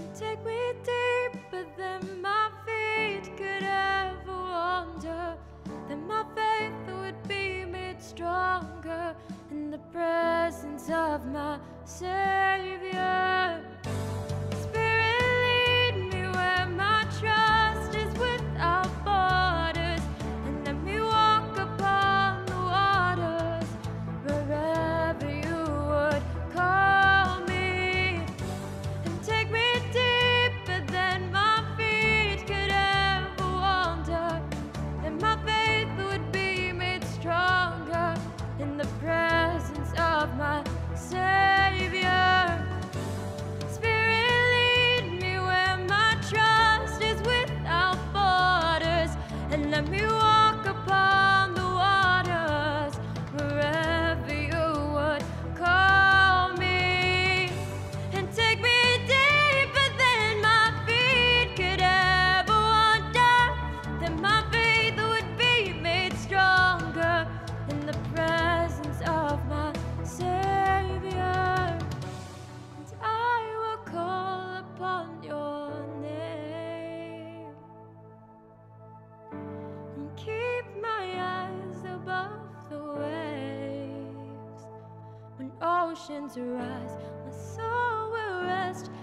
Take me deeper than my feet could ever wander, then my faith would be made stronger in the presence of my Savior. Spirit, lead me where my trust is without borders, and let me walk upon the waters wherever you would call me. And take me deeper than my feet could ever wander, then my faith would be made stronger in the presence of my Savior. Spirit, lead me where my trust is without borders, and let me walk upon the waters wherever you would call me. And take me deeper than my feet could ever wander, then my faith would be made stronger in the presence of my Savior. And I will call upon your name and keep my eyes above the waves. When oceans rise, my soul will rest